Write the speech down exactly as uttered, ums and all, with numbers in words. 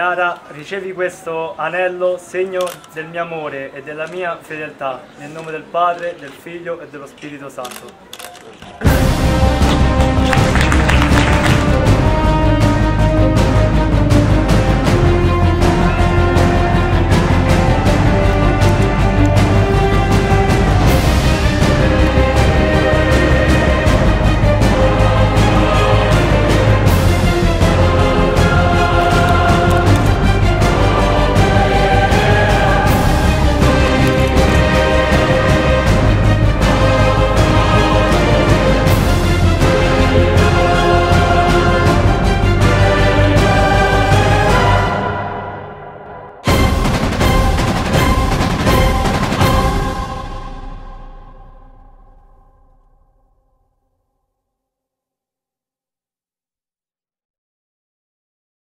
Chiara, ricevi questo anello, segno del mio amore e della mia fedeltà, nel nome del Padre, del Figlio e dello Spirito Santo.